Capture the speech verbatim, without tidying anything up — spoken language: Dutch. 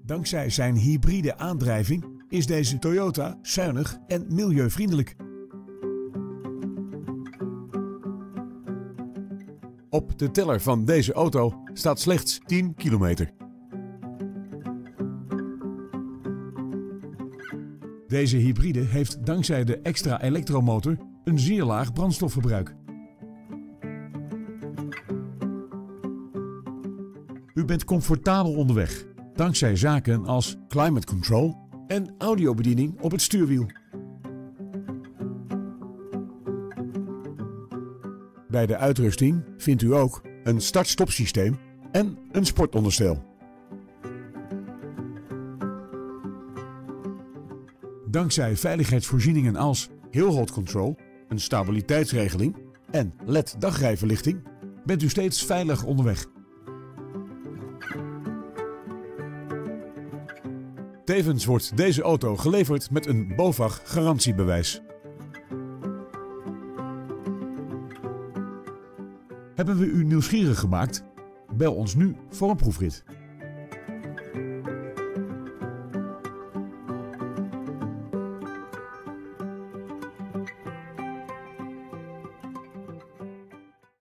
Dankzij zijn hybride aandrijving is deze Toyota zuinig en milieuvriendelijk. Op de teller van deze auto staat slechts tien kilometer. Deze hybride heeft dankzij de extra elektromotor een zeer laag brandstofverbruik. U bent comfortabel onderweg, dankzij zaken als climate control en audiobediening op het stuurwiel. Bij de uitrusting vindt u ook een start-stop systeem en een sportonderstel. Dankzij veiligheidsvoorzieningen als Hill Hold Control, een stabiliteitsregeling en L E D dagrijverlichting bent u steeds veilig onderweg. Tevens wordt deze auto geleverd met een BOVAG garantiebewijs. Hebben we u nieuwsgierig gemaakt? Bel ons nu voor een proefrit.